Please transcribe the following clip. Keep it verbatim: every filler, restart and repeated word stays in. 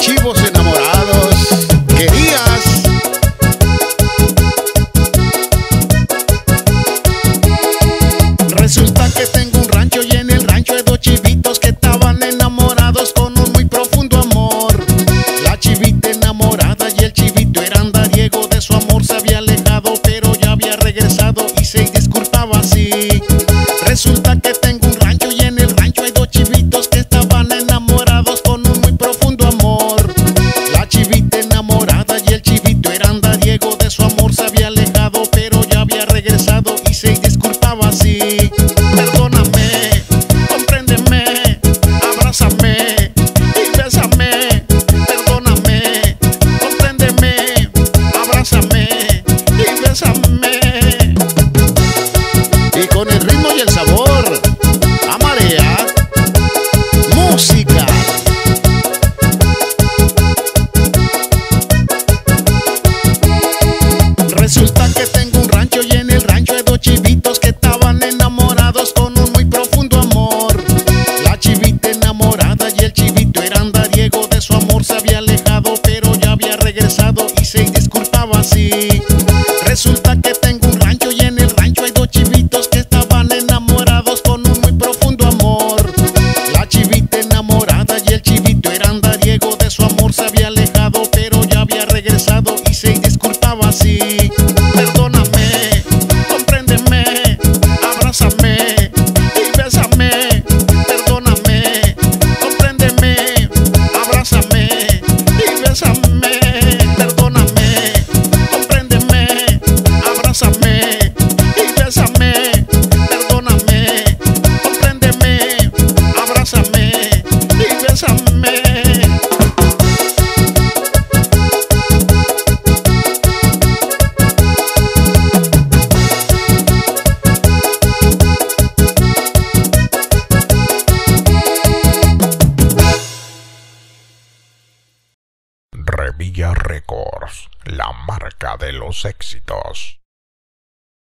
chivos enamorados. Querías. Resulta que tengo un rancho y en el rancho hay dos chivitos que estaban enamorados con un muy profundo amor. La chivita enamorada y el chivito eran andariego, de su amor se había alejado, pero ya había regresado y se disculpaba así. Resulta que tengo un rancho y en el rancho hay dos chivitos que estaban enamorados con un muy profundo amor. La chivita enamorada y el chivito eran andariego, de su amor se había alejado, pero ya había regresado y se disculpaba así. Perdóname, compréndeme, abrázame y bésame. Perdóname, compréndeme, abrázame y bésame. Y con el ritmo y el sabor, a marea, música. Resulta que tengo un rancho y en el rancho hay dos chivitos que estaban enamorados con un muy profundo amor. La chivita enamorada y el chivito eran andariego, de su amor se había alejado, pero ya había regresado y se disculpaba así. Resulta que tengo un rancho y en el rancho hay dos chivitos que estaban enamorados con un muy profundo amor. La chivita enamorada y el chivito eran andariego, de su amor se había alejado, pero ya había regresado y se disculpaba así. Perdóname, compréndeme, abrázame y bésame. Perdóname, compréndeme, abrázame y bésame. Perdóname, compréndeme, abrázame y bésame. Perdóname, compréndeme, abrázame y bésame. Revilla Records, la marca de los éxitos.